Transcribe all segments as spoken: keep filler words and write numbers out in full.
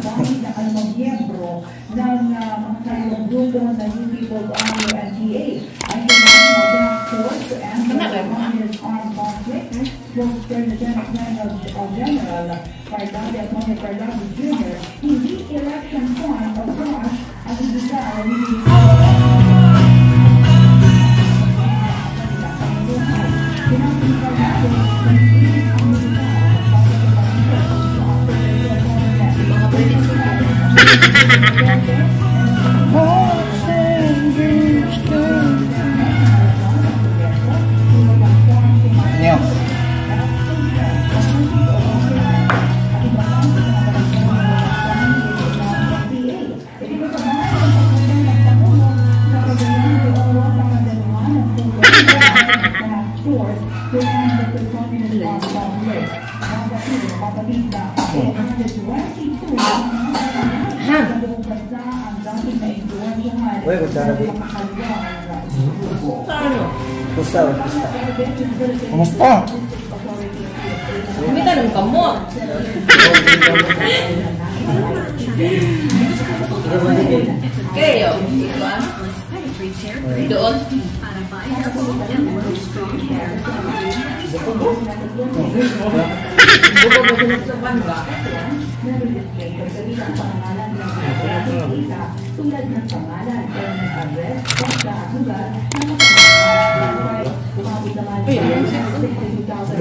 bahay na ano mga miyembro ng uh, mga kanilang grupo na New People's Army o N P A. Ang International Task Force to Answer the Communist Armed Conflict, Spokesperson General Parlade at Moni Parlade Junior, hindi election point of Rush ang ibigay ni Uy, kutsara di. Kusta, kusta. Kumusta? Kumita ng kamot. Kayo, di ba? Doon. tulad ng pangalan o ng address, pagka, lugar, na umabot naman sa sixty-two thousand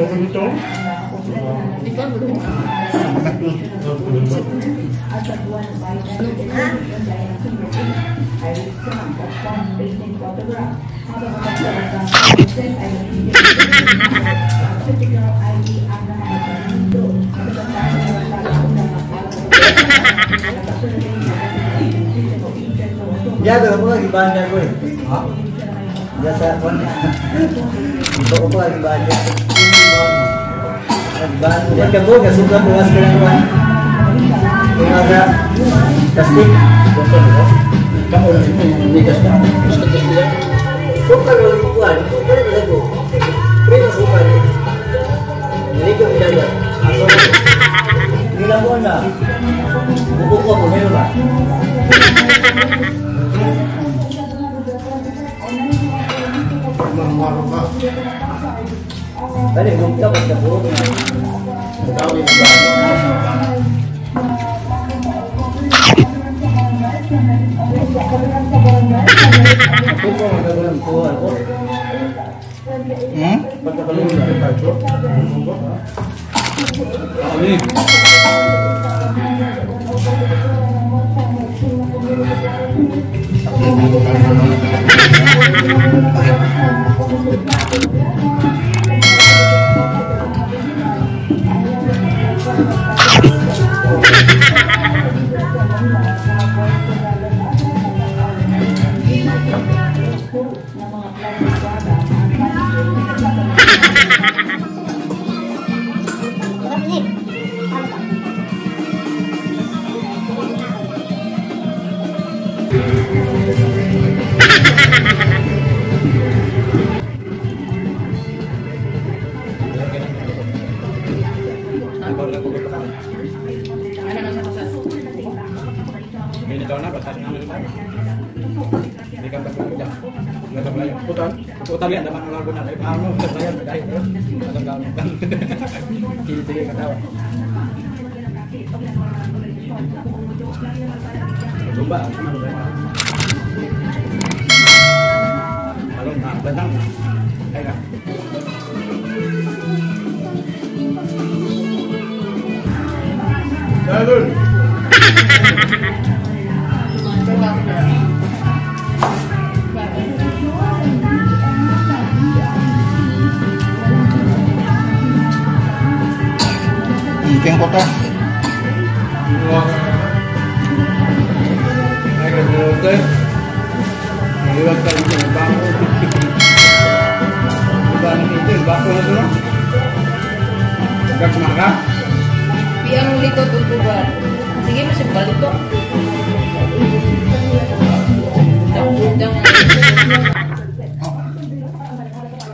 at sa buwan ng bayan dahil ang fingerprint ay sa mga painting photograph. Habang ang talagang consent ay ang physical I D ang nakakatawa nito. At sa tayo na naglalakot ng Ya, pero ako lagi banda ko eh. Ha? Ya sa kon. Ito ko lagi banda. Nagbando. Yan ka po, kasuka bukas ka lang naman. Kung aga, plastic. Kamu lang yung nigas na. Suka lang yung buwan. Suka lang yung buwan. Prima suka lang. Hindi ko minada. Aso na. Hindi lang mo na. Bukuk ko, meron ba? Tadi bukti apa terburuk? Tahu ini utang yan naman ang lago na ay paano sayang dahil ang gamit kan kili-kili katawa coba ano ba kalau nak bentang ay ka Dalun King kota. Ay ka bulote. Iwan ka rin ng bako. Iwan ito, bako na ito. Gak maka. Biar likod utuban. Sige mo siya balik to. Udang-udang.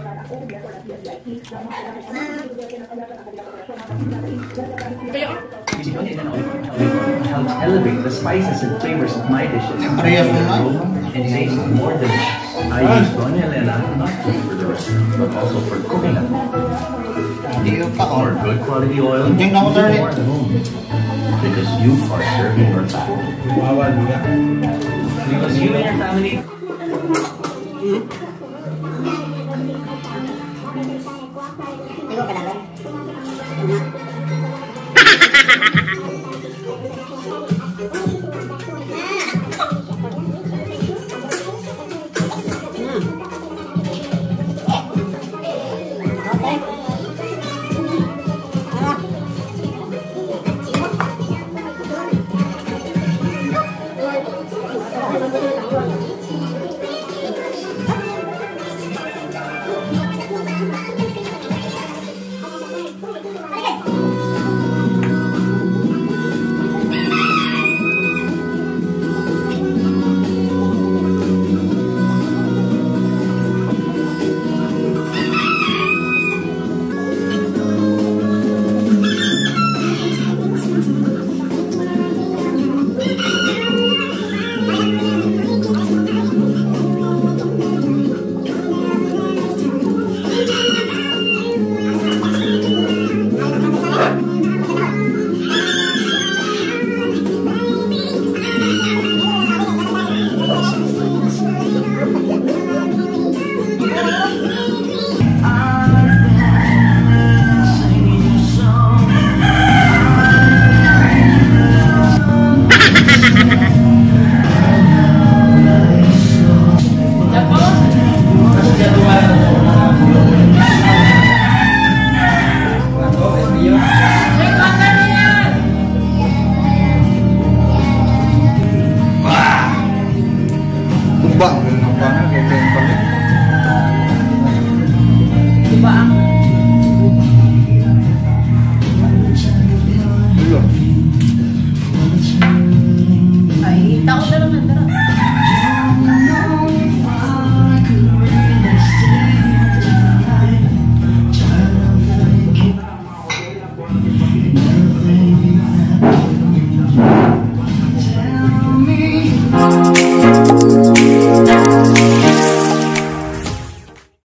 Kayo helps elevate the spices and flavors of my dishes. Parehas naman. And taste more delicious. I use Doña Elena not just for the restaurant, but also for cooking at home. Hindi pa ko. Or good quality oil, Hindi na ako more tayo. at home. Because you are serving your family. Because you and your family